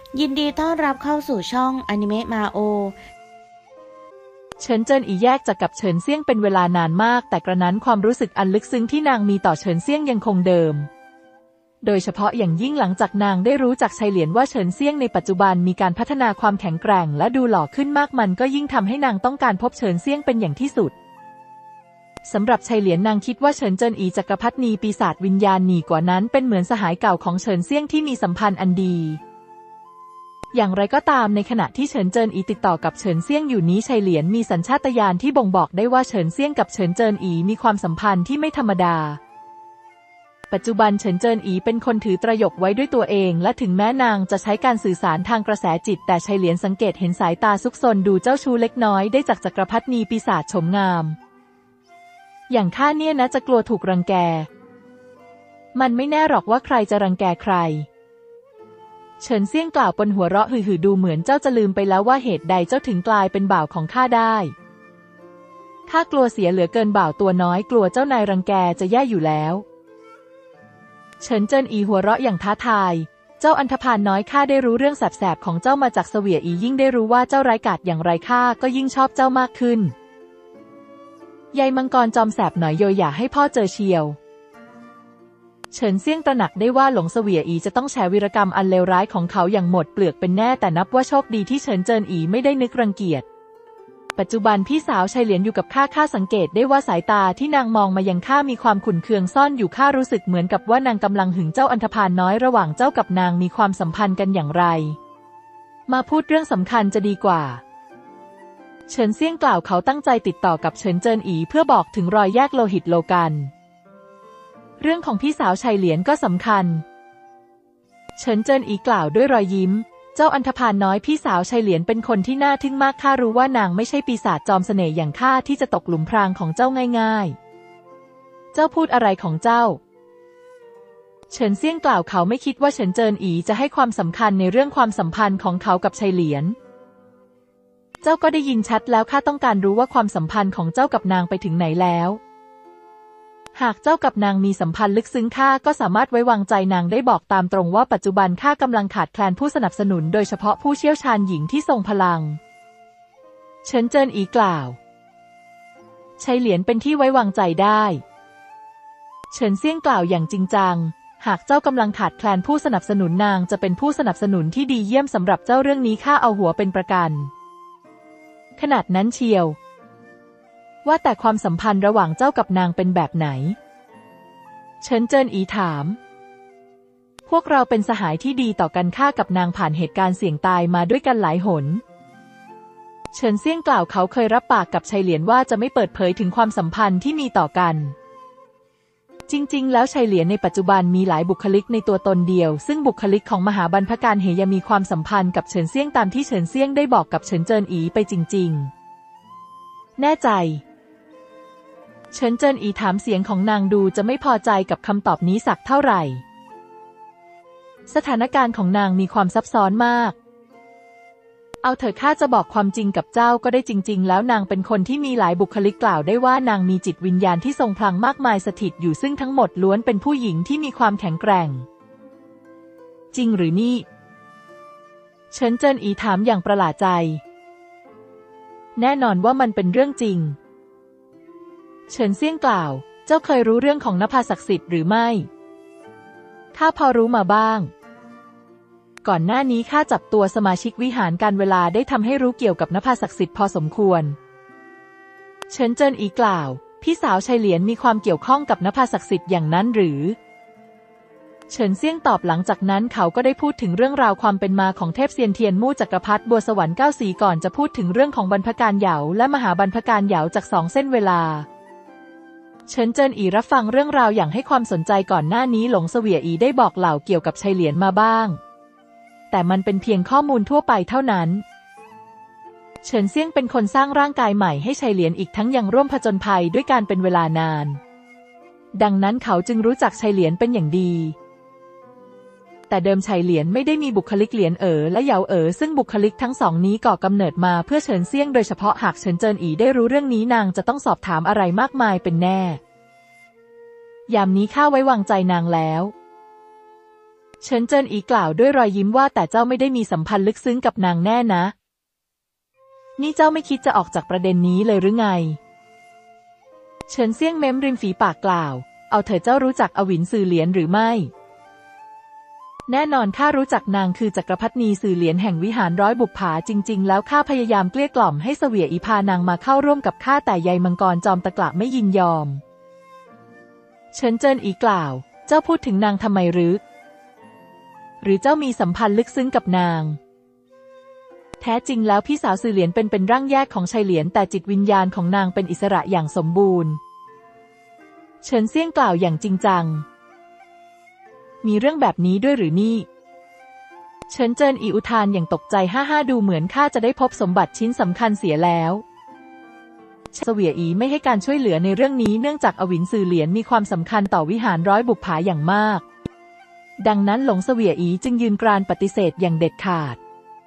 ยินดีต้อนรับเข้าสู่ช่องอนิเมะมาโอเฉินเจิ้นอีแยกจากกับเฉินเซี่ยงเป็นเวลานานมากแต่กระนั้นความรู้สึกอันลึกซึ้งที่นางมีต่อเฉินเซี่ยงยังคงเดิมโดยเฉพาะอย่างยิ่งหลังจากนางได้รู้จากชัยเหลียนว่าเฉินเซี่ยงในปัจจุบันมีการพัฒนาความแข็งแกร่งและดูหล่อขึ้นมากมันก็ยิ่งทำให้นางต้องการพบเฉินเซี่ยงเป็นอย่างที่สุดสำหรับชัยเหลียนนางคิดว่าเฉินเจิ้นอีจักรพรรดินีปีศาจวิญญาณหนีกว่านั้นเป็นเหมือนสหายเก่าของเฉินเซี่ยงที่มีสัมพันธ์อันดีอย่างไรก็ตามในขณะที่เฉินเจิ้นอีติดต่อกับเฉินเซี่ยงอยู่นี้ชัยเหลียนมีสัญชาตญาณที่บ่งบอกได้ว่าเฉินเซี่ยงกับเฉินเจิ้นอีมีความสัมพันธ์ที่ไม่ธรรมดาปัจจุบันเฉินเจิ้นอีเป็นคนถือตรยกไว้ด้วยตัวเองและถึงแม้นางจะใช้การสื่อสารทางกระแสจิตแต่ชัยเหลียนสังเกตเห็นสายตาซุกซนดูเจ้าชู้เล็กน้อยได้จากจักรพรรดินีปีศาจโฉมงามอย่างข้าเนี่ยนะจะกลัวถูกรังแกมันไม่แน่หรอกว่าใครจะรังแกใครเฉินเซี่ยงกล่าวปนหัวเราะหือๆดูเหมือนเจ้าจะลืมไปแล้วว่าเหตุใดเจ้าถึงกลายเป็นบ่าวของข้าได้ข้ากลัวเสียเหลือเกินบ่าวตัวน้อยกลัวเจ้านายรังแกจะแย่อยู่แล้วเฉินเจิ้นอีหัวเราะอย่างท้าทายเจ้าอันธพาลน้อยข้าได้รู้เรื่องแสบๆของเจ้ามาจากเสวียอียิ่งได้รู้ว่าเจ้าร้ายกาจอย่างไรข้าก็ยิ่งชอบเจ้ามากขึ้นยายมังกรจอมแสบหน่อยโยอย่าให้พ่อเจอเชียวเฉินเซี่ยงตระหนักได้ว่าหลงเสวียอีจะต้องแฉวีรกรรมอันเลวร้ายของเขาอย่างหมดเปลือกเป็นแน่แต่นับว่าโชคดีที่เฉินเจิ้นอีไม่ได้นึกรังเกียจปัจจุบันพี่สาวชัยเหลียนอยู่กับข้าสังเกตได้ว่าสายตาที่นางมองมายังข้ามีความขุ่นเคืองซ่อนอยู่ข้ารู้สึกเหมือนกับว่านางกำลังหึงเจ้าอันธพาลน้อยระหว่างเจ้ากับนางมีความสัมพันธ์กันอย่างไรมาพูดเรื่องสำคัญจะดีกว่าเฉินเซี่ยงกล่าวเขาตั้งใจติดต่อกับเฉินเจิ้นอีเพื่อบอกถึงรอยแยกโลหิตโลกันเรื่องของพี่สาวชัยเหลียนก็สำคัญเฉินเจิ้นอีกล่าวด้วยรอยยิ้มเจ้าอันธพาลน้อยพี่สาวชัยเหลียนเป็นคนที่น่าทึ่งมากข้ารู้ว่านางไม่ใช่ปีศาจจอมเสน่ห์อย่างข้าที่จะตกหลุมพรางของเจ้าง่ายๆเจ้าพูดอะไรของเจ้าเฉินเซี่ยงกล่าวเขาไม่คิดว่าเฉินเจิ้นอีจะให้ความสำคัญในเรื่องความสัมพันธ์ของเขากับชัยเหลียนเจ้าก็ได้ยินชัดแล้วข้าต้องการรู้ว่าความสัมพันธ์ของเจ้ากับนางไปถึงไหนแล้วหากเจ้ากับนางมีสัมพันธ์ลึกซึ้งข้าก็สามารถไว้วางใจนางได้บอกตามตรงว่าปัจจุบันข้ากำลังขาดแคลนผู้สนับสนุนโดยเฉพาะผู้เชี่ยวชาญหญิงที่ทรงพลังเฉินเจิ้นอีกล่าวชัยเหลียนเป็นที่ไว้วางใจได้เฉินเซี่ยงกล่าวอย่างจริงจังหากเจ้ากำลังขาดแคลนผู้สนับสนุนนางจะเป็นผู้สนับสนุนที่ดีเยี่ยมสำหรับเจ้าเรื่องนี้ข้าเอาหัวเป็นประกันขนาดนั้นเชียวว่าแต่ความสัมพันธ์ระหว่างเจ้ากับนางเป็นแบบไหนเฉินเจิ้นอีถามพวกเราเป็นสหายที่ดีต่อกันข้ากับนางผ่านเหตุการณ์เสี่ยงตายมาด้วยกันหลายหนเฉินเซี่ยงกล่าวเขาเคยรับปากกับชัยเหลียนว่าจะไม่เปิดเผยถึงความสัมพันธ์ที่มีต่อกันจริงๆแล้วชัยเหลียนในปัจจุบันมีหลายบุคลิกในตัวตนเดียวซึ่งบุคลิกของมหาบรรพการเหยมีความสัมพันธ์กับเฉินเซี่ยงตามที่เฉินเซี่ยงได้บอกกับเฉินเจิ้นอีไปจริงๆแน่ใจเฉินเจิ้นอีถามเสียงของนางดูจะไม่พอใจกับคำตอบนี้สักเท่าไหร่สถานการณ์ของนางมีความซับซ้อนมากเอาเถอะข้าจะบอกความจริงกับเจ้าก็ได้จริงๆแล้วนางเป็นคนที่มีหลายบุคลิกกล่าวได้ว่านางมีจิตวิญญาณที่ทรงพลังมากมายสถิตอยู่ซึ่งทั้งหมดล้วนเป็นผู้หญิงที่มีความแข็งแกร่งจริงหรือนี่เฉินเจิ้นอีถามอย่างประหลาดใจแน่นอนว่ามันเป็นเรื่องจริงเฉินเซี่ยงกล่าวเจ้าเคยรู้เรื่องของนภาศักดิ์สิทธิ์หรือไม่ข้าพอรู้มาบ้างก่อนหน้านี้ข้าจับตัวสมาชิกวิหารการเวลาได้ทำให้รู้เกี่ยวกับนภาศักดิ์สิทธิ์พอสมควรเฉินเจิ้นอีกล่าวพี่สาวชัยเหลียนมีความเกี่ยวข้องกับนภาศักดิ์สิทธิ์อย่างนั้นหรือเฉินเซี่ยงตอบหลังจากนั้นเขาก็ได้พูดถึงเรื่องราวความเป็นมาของเทพเซียนเทียนมู่จักรพรรดิบัวสวรรค์เก้าสีก่อนจะพูดถึงเรื่องของบรรพการเหยาและมหาบรรพการเหยาจากสองเส้นเวลาเฉินเจิ้นอีรับฟังเรื่องราวอย่างให้ความสนใจก่อนหน้านี้หลงเสวียอีได้บอกเล่าเกี่ยวกับชัยเหลียนมาบ้างแต่มันเป็นเพียงข้อมูลทั่วไปเท่านั้นเฉินเซี่ยงเป็นคนสร้างร่างกายใหม่ให้ชัยเหลียนอีกทั้งยังร่วมผจญภัยด้วยการเป็นเวลานานดังนั้นเขาจึงรู้จักชัยเหลียนเป็นอย่างดีแต่เดิมชัยเหลียนไม่ได้มีบุคลิกเหลียนและเหยาซึ่งบุคลิกทั้งสองนี้ก่อกำเนิดมาเพื่อเฉินเซี่ยงโดยเฉพาะหากเฉินเจิ้นอีได้รู้เรื่องนี้นางจะต้องสอบถามอะไรมากมายเป็นแน่ยามนี้ข้าไว้วางใจนางแล้วเฉินเจิ้นอีกล่าวด้วยรอยยิ้มว่าแต่เจ้าไม่ได้มีสัมพันธ์ลึกซึ้งกับนางแน่นะนี่เจ้าไม่คิดจะออกจากประเด็นนี้เลยหรือไงเฉินเซี่ยงเม้มริมฝีปากกล่าวเอาเถอะเจ้ารู้จักอวินซือเหลียนหรือไม่แน่นอนข้ารู้จักนางคือจักรพรรดินีซือเหลียนแห่งวิหารร้อยบุปผาจริงๆแล้วข้าพยายามเกลี้ยกล่อมให้เสวียอีพานางมาเข้าร่วมกับข้าแต่ใยมังกรจอมตะกละไม่ยินยอมเฉินเจิ้นอีกล่าวเจ้าพูดถึงนางทำไมหรือเจ้ามีสัมพันธ์ลึกซึ้งกับนางแท้จริงแล้วพี่สาวซือเหลียนเป็นร่างแยกของชายเหลียนแต่จิตวิญญาณของนางเป็นอิสระอย่างสมบูรณ์เฉินเซี่ยงกล่าวอย่างจริงจังมีเรื่องแบบนี้ด้วยหรือนี่เฉินเจิ้นอีอุทานอย่างตกใจฮ่าดูเหมือนข้าจะได้พบสมบัติชิ้นสำคัญเสียแล้วเสวียอีไม่ให้การช่วยเหลือในเรื่องนี้เนื่องจากอวินซือเหลียนมีความสำคัญต่อวิหารร้อยบุปผาอย่างมากดังนั้นหลงเสวียอีจึงยืนกรานปฏิเสธอย่างเด็ดขาด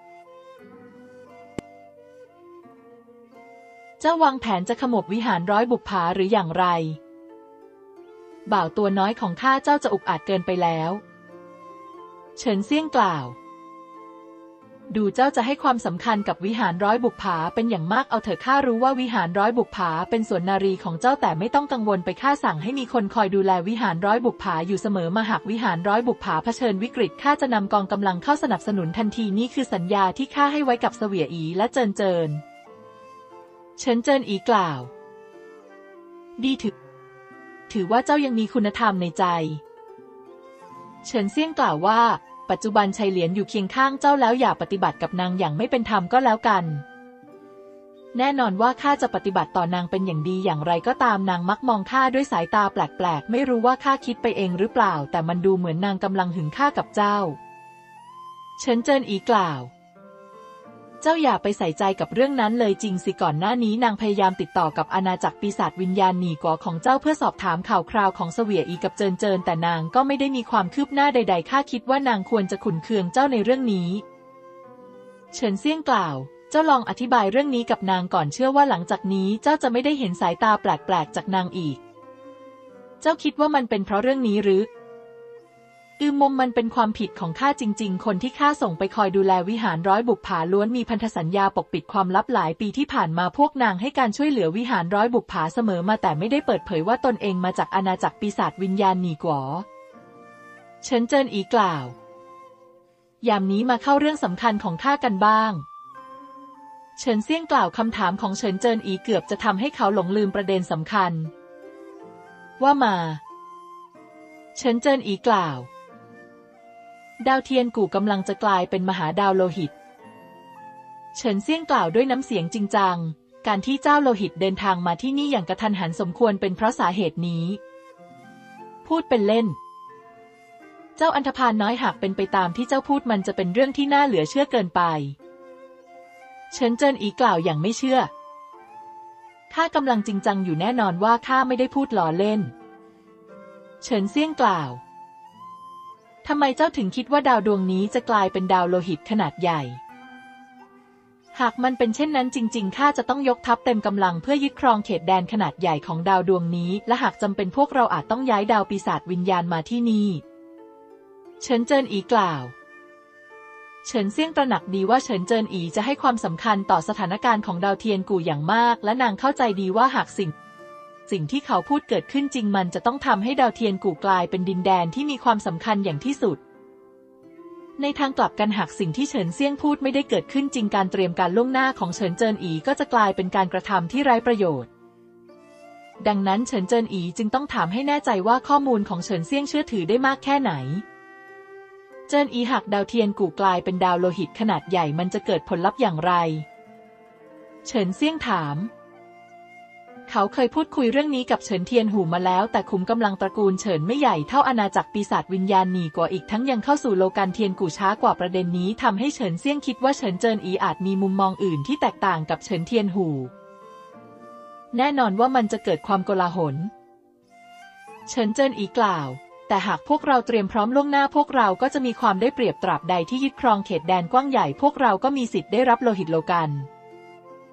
เจ้าวางแผนจะขโมยวิหารร้อยบุปผาหรืออย่างไรบ่าวตัวน้อยของข้าเจ้าจะอุกอาจเกินไปแล้วเฉินเซี่ยงกล่าวดูเจ้าจะให้ความสำคัญกับวิหารร้อยบุปผาเป็นอย่างมากเอาเถอะข้ารู้ว่าวิหารร้อยบุปผาเป็นส่วนนารีของเจ้าแต่ไม่ต้องกังวลไปข้าสั่งให้มีคนคอยดูแลวิหารร้อยบุปผาอยู่เสมอมาหากวิหารร้อยบุปผาเผชิญวิกฤตข้าจะนำกองกำลังเข้าสนับสนุนทันทีนี่คือสัญญาที่ข้าให้ไว้กับเสวียอีและเจินเฉินเจิ้นอีกล่าวดีถือว่าเจ้ายังมีคุณธรรมในใจเฉินเซี่ยงกล่าวว่าปัจจุบันชัยเหลียนอยู่เคียงข้างเจ้าแล้วอย่าปฏิบัติกับนางอย่างไม่เป็นธรรมก็แล้วกันแน่นอนว่าข้าจะปฏิบัติต่อนางเป็นอย่างดีอย่างไรก็ตามนางมักมองข้าด้วยสายตาแปลกๆไม่รู้ว่าข้าคิดไปเองหรือเปล่าแต่มันดูเหมือนนางกำลังหึงข้ากับเจ้าเฉินเจิ้นอีกล่าวเจ้าอย่าไปใส่ใจกับเรื่องนั้นเลยจริงสิก่อนหน้านี้นางพยายามติดต่อกับอาณาจักรปีศาจวิญญาณหนีกัวของเจ้าเพื่อสอบถามข่าวคราวของเสวียอีกับเจินแต่นางก็ไม่ได้มีความคืบหน้าใดๆข้าคิดว่านางควรจะขุนเคืองเจ้าในเรื่องนี้เฉินเซี่ยงกล่าวเจ้าลองอธิบายเรื่องนี้กับนางก่อนเชื่อว่าหลังจากนี้เจ้าจะไม่ได้เห็นสายตาแปลกๆจากนางอีกเจ้าคิดว่ามันเป็นเพราะเรื่องนี้หรือมันเป็นความผิดของข้าจริงๆคนที่ข้าส่งไปคอยดูแลวิหารร้อยบุปผาล้วนมีพันธสัญญาปกปิดความลับหลายปีที่ผ่านมาพวกนางให้การช่วยเหลือวิหารร้อยบุปผาเสมอมาแต่ไม่ได้เปิดเผยว่าตนเองมาจากอาณาจักรปีศาจวิญญาณหนีกัวเฉินเจิ้นอีกล่าวยามนี้มาเข้าเรื่องสำคัญของข้ากันบ้างเฉินเซี่ยงกล่าวคำถามของเฉินเจิ้นอีเกือบจะทำให้เขาหลงลืมประเด็นสำคัญว่ามาเฉินเจิ้นอีกล่าวดาวเทียนกู่กำลังจะกลายเป็นมหาดาวโลหิตเฉินเซี่ยงกล่าวด้วยน้ำเสียงจริงจังการที่เจ้าโลหิตเดินทางมาที่นี่อย่างกระทันหันสมควรเป็นเพราะสาเหตุนี้พูดเป็นเล่นเจ้าอันธพาลน้อยหากเป็นไปตามที่เจ้าพูดมันจะเป็นเรื่องที่น่าเหลือเชื่อเกินไปเฉินเจิ้นอีกล่าวอย่างไม่เชื่อข้ากำลังจริงจังอยู่แน่นอนว่าข้าไม่ได้พูดล้อเล่นเฉินเซี่ยงกล่าวทำไมเจ้าถึงคิดว่าดาวดวงนี้จะกลายเป็นดาวโลหิตขนาดใหญ่หากมันเป็นเช่นนั้นจริงๆข้าจะต้องยกทัพเต็มกำลังเพื่อยึดครองเขตแดนขนาดใหญ่ของดาวดวงนี้และหากจำเป็นพวกเราอาจต้องย้ายดาวปีศาจวิญญาณมาที่นี่เฉินเจิ้นอีกล่าวเฉินเซี่ยงตระหนักดีว่าเฉินเจิ้นอีจะให้ความสำคัญต่อสถานการณ์ของดาวเทียนกู่อย่างมากและนางเข้าใจดีว่าหากสิ่งที่เขาพูดเกิดขึ้นจริงมันจะต้องทำให้ดาวเทียนกู่กลายเป็นดินแดนที่มีความสำคัญอย่างที่สุดในทางกลับกันหากสิ่งที่เฉินเซี่ยงพูดไม่ได้เกิดขึ้นจริงการเตรียมการล่วงหน้าของเฉินเจิ้นอีก็จะกลายเป็นการกระทำที่ไร้ประโยชน์ดังนั้นเฉินเจิ้นอีจึงต้องถามให้แน่ใจว่าข้อมูลของเฉินเซี่ยงเชื่อถือได้มากแค่ไหนเจิ้นอีหากดาวเทียนกู่กลายเป็นดาวโลหิตขนาดใหญ่มันจะเกิดผลลัพธ์อย่างไรเฉินเซี่ยงถามเขาเคยพูดคุยเรื่องนี้กับเฉินเทียนหูมาแล้วแต่ขุมกำลังตระกูลเฉินไม่ใหญ่เท่าอาณาจักรปีศาจวิญญาณหนีกว่าอีกทั้งยังเข้าสู่โลกันเทียนกู่ช้ากว่าประเด็นนี้ทำให้เฉินเซี่ยงคิดว่าเฉินเจิ้นอีอาจมีมุมมองอื่นที่แตกต่างกับเฉินเทียนหูแน่นอนว่ามันจะเกิดความโกลาหลเฉินเจิ้นอีกล่าวแต่หากพวกเราเตรียมพร้อมล่วงหน้าพวกเราก็จะมีความได้เปรียบตราบใดที่ยึดครองเขตแดนกว้างใหญ่พวกเราก็มีสิทธิ์ได้รับโลหิตโลกัน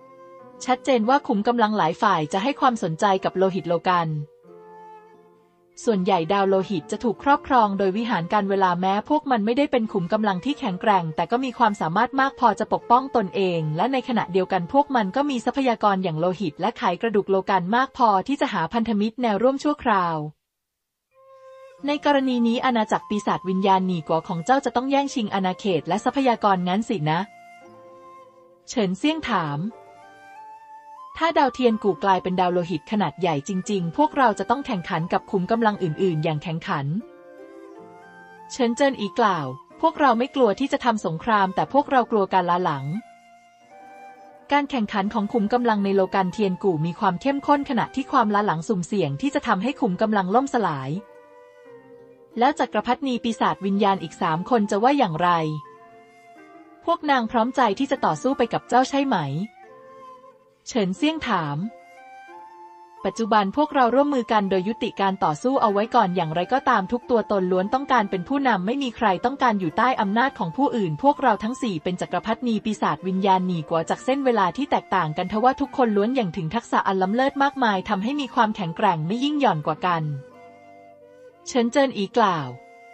ชัดเจนว่าขุมกำลังหลายฝ่ายจะให้ความสนใจกับโลหิตโลกันส่วนใหญ่ดาวโลหิตจะถูกครอบครองโดยวิหารการเวลาแม้พวกมันไม่ได้เป็นขุมกำลังที่แข็งแกร่งแต่ก็มีความสามารถมากพอจะปกป้องตนเองและในขณะเดียวกันพวกมันก็มีทรัพยากรอย่างโลหิตและไขกระดูกโลกันมากพอที่จะหาพันธมิตรแนวร่วมชั่วคราวในกรณีนี้อาณาจักรปีศาจวิญญาณหนีกัวของเจ้าจะต้องแย่งชิงอาณาเขตและทรัพยากรงั้นสินะเฉินเซี่ยงถามถ้าดาวเทียนกู่กลายเป็นดาวโลหิตขนาดใหญ่จริงๆพวกเราจะต้องแข่งขันกับขุมกำลังอื่นๆอย่างแข่งขันเฉินเจิ้นอีกล่าวพวกเราไม่กลัวที่จะทำสงครามแต่พวกเรากลัวการล้าหลังการแข่งขันของขุมกำลังในโลกันเทียนกู่มีความเข้มข้นขณะที่ความล้าหลังสุ่มเสี่ยงที่จะทำให้ขุมกำลังล่มสลายแล้วจักรพรรดิปีศาจวิญญาณอีก3 คนจะว่าอย่างไรพวกนางพร้อมใจที่จะต่อสู้ไปกับเจ้าใช่ไหมเฉินเซี่ยงถามปัจจุบันพวกเราร่วมมือกันโดยยุติการต่อสู้เอาไว้ก่อนอย่างไรก็ตามทุกตัวตนล้วนต้องการเป็นผู้นำไม่มีใครต้องการอยู่ใต้อำนาจของผู้อื่นพวกเราทั้ง4เป็นจักรพรรดิปีศาจวิญญาณหนีกัวจากเส้นเวลาที่แตกต่างกันทว่าทุกคนล้วนอย่างถึงทักษะอันล้ำเลิศมากมายทำให้มีความแข็งแกร่งไม่ยิ่งหย่อนกว่ากันเฉินเจิ้นอีกล่าว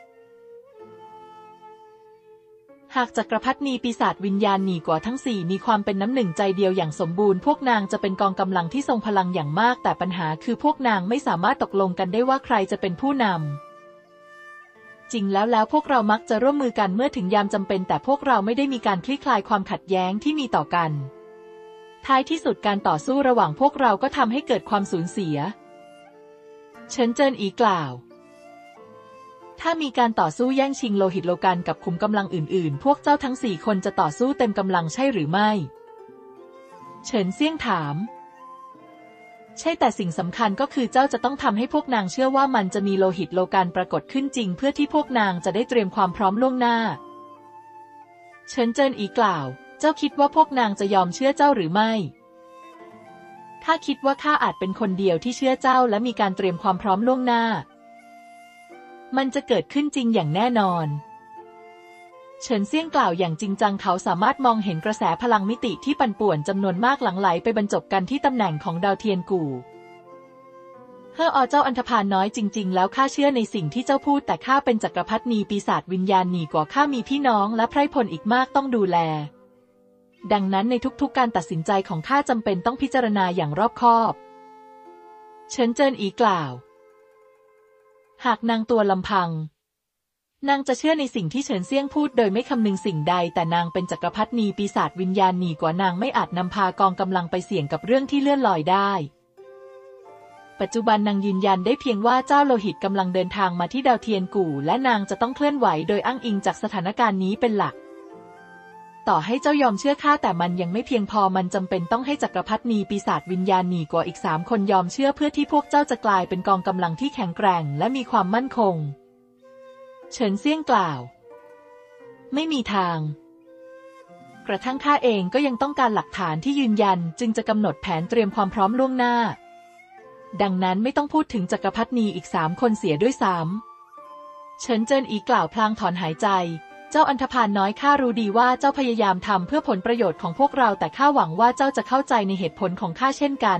หากจักรพรรดิปีศาจวิญญาณหนีกัวทั้ง4มีความเป็นน้ำหนึ่งใจเดียวอย่างสมบูรณ์พวกนางจะเป็นกองกำลังที่ทรงพลังอย่างมากแต่ปัญหาคือพวกนางไม่สามารถตกลงกันได้ว่าใครจะเป็นผู้นำจริงแล้วพวกเรามักจะร่วมมือกันเมื่อถึงยามจำเป็นแต่พวกเราไม่ได้มีการคลี่คลายความขัดแย้งที่มีต่อกันท้ายที่สุดการต่อสู้ระหว่างพวกเราก็ทำให้เกิดความสูญเสียเฉินเจิ้นอีกล่าวถ้ามีการต่อสู้แย่งชิงโลหิตโลกันกับขุมกำลังอื่นๆพวกเจ้าทั้ง4 คนจะต่อสู้เต็มกำลังใช่หรือไม่เฉินเซี่ยงถามใช่แต่สิ่งสำคัญก็คือเจ้าจะต้องทำให้พวกนางเชื่อว่ามันจะมีโลหิตโลกันปรากฏขึ้นจริงเพื่อที่พวกนางจะได้เตรียมความพร้อมล่วงหน้าเฉินเจิ้นอีกล่าวเจ้าคิดว่าพวกนางจะยอมเชื่อเจ้าหรือไม่ข้าคิดว่าข้าอาจเป็นคนเดียวที่เชื่อเจ้าและมีการเตรียมความพร้อมล่วงหน้ามันจะเกิดขึ้นจริงอย่างแน่นอนเฉินเซี่ยงกล่าวอย่างจริงจังเขาสามารถมองเห็นกระแสพลังมิติที่ปั่นป่วนจำนวนมากหลั่งไหลไปบรรจบกันที่ตำแหน่งของดาวเทียนกู่เฮ้อเจ้าอันธพาลน้อยจริงๆแล้วข้าเชื่อในสิ่งที่เจ้าพูดแต่ข้าเป็นจักรพรรดิปีศาจวิญญาณหนีกัวข้ามีพี่น้องและไพร่พลอีกมากต้องดูแลดังนั้นในทุกๆการตัดสินใจของข้าจำเป็นต้องพิจารณาอย่างรอบคอบเฉินเจิ้นอีกล่าวหากนางตัวลำพังนางจะเชื่อในสิ่งที่เฉินเซี่ยงพูดโดยไม่คำนึงสิ่งใดแต่นางเป็นจักรพรรดิปีศาจวิญญาณหนีกัวนางไม่อาจนำพากองกำลังไปเสี่ยงกับเรื่องที่เลื่อนลอยได้ปัจจุบันนางยืนยันได้เพียงว่าเจ้าโลหิตกำลังเดินทางมาที่ดาวเทียนกู่และนางจะต้องเคลื่อนไหวโดยอ้างอิงจากสถานการณ์นี้เป็นหลักต่อให้เจ้ายอมเชื่อข้าแต่มันยังไม่เพียงพอมันจำเป็นต้องให้จักรพรรดิปีศาจวิญญาณหนีกัวอีก3 คนยอมเชื่อเพื่อที่พวกเจ้าจะกลายเป็นกองกำลังที่แข็งแกร่งและมีความมั่นคงเฉินเซี่ยงกล่าวไม่มีทางกระทั่งข้าเองก็ยังต้องการหลักฐานที่ยืนยันจึงจะกำหนดแผนเตรียมความพร้อมล่วงหน้าดังนั้นไม่ต้องพูดถึงจักรพรรดิอีก3 คนเสียด้วยซ้ำเฉินเจิ้นอีกล่าวพลางถอนหายใจเจ้าอันธพาลน้อยข้ารู้ดีว่าเจ้าพยายามทำเพื่อผลประโยชน์ของพวกเราแต่ข้าหวังว่าเจ้าจะเข้าใจในเหตุผลของข้าเช่นกัน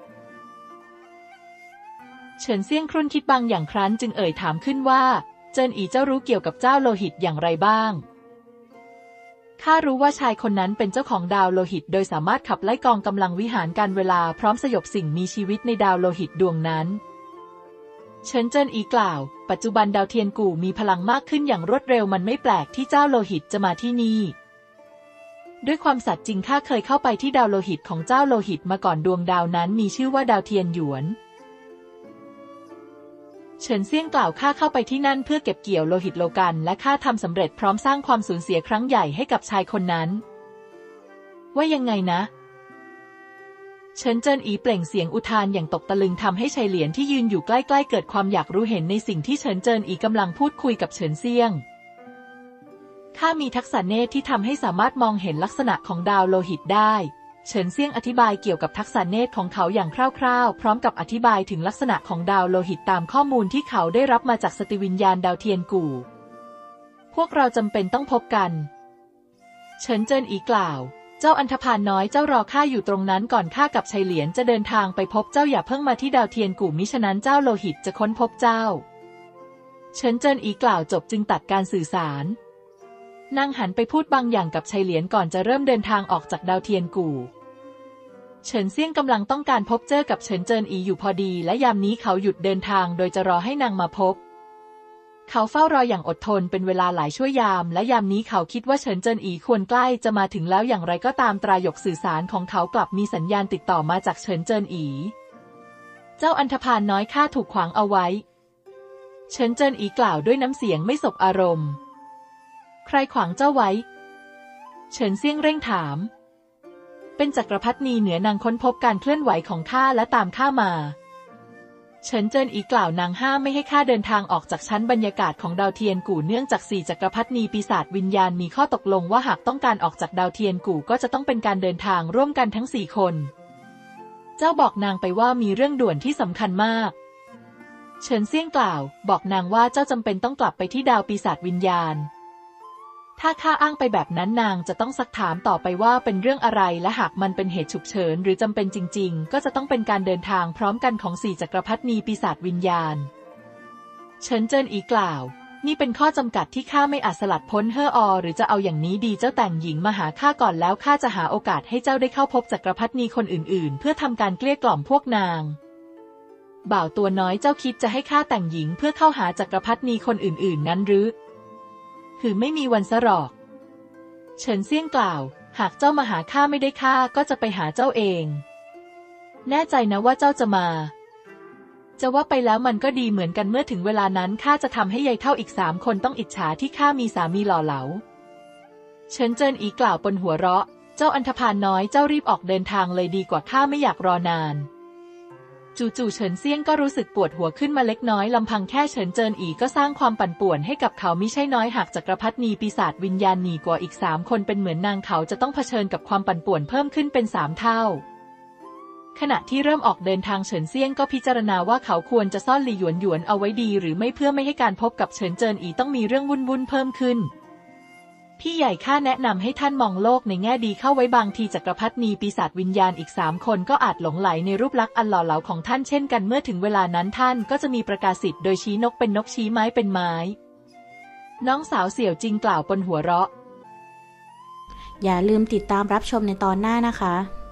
เฉินเซี่ยงครุ่นคิดบางอย่างครั้นจึงเอ่ยถามขึ้นว่าเจิ้นอีเจ้ารู้เกี่ยวกับเจ้าโลหิตอย่างไรบ้างข้ารู้ว่าชายคนนั้นเป็นเจ้าของดาวโลหิตโดยสามารถขับไล่กองกำลังวิหารการเวลาพร้อมสยบสิ่งมีชีวิตในดาวโลหิตดวงนั้นเฉินเจิ้นอีกล่าวปัจจุบันดาวเทียนกู่มีพลังมากขึ้นอย่างรวดเร็วมันไม่แปลกที่เจ้าโลหิตจะมาที่นี่ด้วยความสัตย์จริงข้าเคยเข้าไปที่ดาวโลหิตของเจ้าโลหิตมาก่อนดวงดาวนั้นมีชื่อว่าดาวเทียนหยวนเฉินเซี่ยงกล่าวข้าเข้าไปที่นั่นเพื่อเก็บเกี่ยวโลหิตโลกันและข้าทำสำเร็จพร้อมสร้างความสูญเสียครั้งใหญ่ให้กับชายคนนั้นว่ายังไงนะเฉินเจิ้นอีเปล่งเสียงอุทานอย่างตกตะลึงทำให้ชายเหลียนที่ยืนอยู่ใกล้ๆเกิดความอยากรู้เห็นในสิ่งที่เฉินเจิ้นอีกำลังพูดคุยกับเฉินเซี่ยงข้ามีทักษะเนตรที่ทำให้สามารถมองเห็นลักษณะของดาวโลหิตได้เฉินเซี่ยงอธิบายเกี่ยวกับทักษะเนตรของเขาอย่างคร่าวๆพร้อมกับอธิบายถึงลักษณะของดาวโลหิตตามข้อมูลที่เขาได้รับมาจากสติวิญญาณดาวเทียนกู่พวกเราจำเป็นต้องพบกันเฉินเจิ้นอีกล่าวเจ้าอันธพาลน้อยเจ้ารอข้าอยู่ตรงนั้นก่อนข้ากับชัยเหลียนจะเดินทางไปพบเจ้าอย่าเพิ่งมาที่ดาวเทียนกู่มิฉะนั้นเจ้าโลหิตจะค้นพบเจ้าเฉินเจิ้นอีกล่าวจบจึงตัดการสื่อสารนางหันไปพูดบางอย่างกับชัยเหลียนก่อนจะเริ่มเดินทางออกจากดาวเทียนกู่เฉินเซี่ยงกำลังต้องการพบเจอกับเฉินเจิ้นอีอยู่พอดีและยามนี้เขาหยุดเดินทางโดยจะรอให้นางมาพบเขาเฝ้ารออย่างอดทนเป็นเวลาหลายชั่วยามและยามนี้เขาคิดว่าเฉินเจิ้นอีควรใกล้จะมาถึงแล้วอย่างไรก็ตามตราหยกสื่อสารของเขากลับมีสัญญาณติดต่อมาจากเฉินเจิ้นอีเจ้าอันธพาลน้อยข้าถูกขวางเอาไว้เฉินเจิ้นอีกล่าวด้วยน้ำเสียงไม่สบอารมณ์ใครขวางเจ้าไว้เฉินเซี่ยงเร่งถามเป็นจักรพรรดินีเหนือนางค้นพบการเคลื่อนไหวของข้าและตามข้ามาเฉินเจิ้นอีกล่าวนางห้ามไม่ให้ข้าเดินทางออกจากชั้นบรรยากาศของดาวเทียนกู่เนื่องจาก4จักรพรรดินีปีศาจวิญญาณมีข้อตกลงว่าหากต้องการออกจากดาวเทียนกู่ก็จะต้องเป็นการเดินทางร่วมกันทั้ง4คนเจ้าบอกนางไปว่ามีเรื่องด่วนที่สำคัญมากเฉินเซี่ยงกล่าวบอกนางว่าเจ้าจำเป็นต้องกลับไปที่ดาวปีศาจวิญญาณถ้าข้าอ้างไปแบบนั้นนางจะต้องซักถามต่อไปว่าเป็นเรื่องอะไรและหากมันเป็นเหตุฉุกเฉินหรือจำเป็นจริงๆก็จะต้องเป็นการเดินทางพร้อมกันของ4จักรพรรดินีปีศาจวิญญาณเฉินเจิ้นอีกล่าวนี่เป็นข้อจำกัดที่ข้าไม่อาจสลัดพ้นหรือจะเอาอย่างนี้ดีเจ้าแต่งหญิงมาหาข้าก่อนแล้วข้าจะหาโอกาสให้เจ้าได้เข้าพบจักรพรรดินีคนอื่นๆเพื่อทำการเกลี้ยกล่อมพวกนางบ่าวตัวน้อยเจ้าคิดจะให้ข้าแต่งหญิงเพื่อเข้าหาจักรพรรดินีคนอื่นๆนั้นหรือไม่มีวันซะหรอกเฉินเซี่ยงกล่าวหากเจ้ามาหาข้าไม่ได้ข้าก็จะไปหาเจ้าเองแน่ใจนะว่าเจ้าจะมาจะว่าไปแล้วมันก็ดีเหมือนกันเมื่อถึงเวลานั้นข้าจะทำให้ยายเท่าอีก3 คนต้องอิจฉาที่ข้ามีสามีหล่อเหลาเฉินเจิ้นอีกล่าวปนหัวเราะเจ้าอันธพาลน้อยเจ้ารีบออกเดินทางเลยดีกว่าข้าไม่อยากรอนานจู่ๆเฉินเซี่ยงก็รู้สึกปวดหัวขึ้นมาเล็กน้อยลำพังแค่เฉินเจิ้นอีก็สร้างความปั่นป่วนให้กับเขามิใช่น้อยหากจักรพรรดินีปีศาจวิญญาณหนีกว่าอีก3 คนเป็นเหมือนนางเขาจะต้องเผชิญกับความปั่นป่วนเพิ่มขึ้นเป็น3 เท่าขณะที่เริ่มออกเดินทางเฉินเซี่ยงก็พิจารณาว่าเขาควรจะซ่อนหลี่หยวนเอาไว้ดีหรือไม่เพื่อไม่ให้การพบกับเฉินเจิ้นอีต้องมีเรื่องวุ่นเพิ่มขึ้นพี่ใหญ่ข้าแนะนำให้ท่านมองโลกในแง่ดีเข้าไว้บางทีจักรพรรดินีปีศาจวิญญาณอีก3 คนก็อาจหลงไหลในรูปลักษณ์อันหล่อเหลาของท่านเช่นกันเมื่อถึงเวลานั้นท่านก็จะมีประกาศสิทธิ์โดยชี้นกเป็นนกชี้ไม้เป็นไม้น้องสาวเสี่ยวจิงกล่าวปนหัวเราะอย่าลืมติดตามรับชมในตอนหน้านะคะ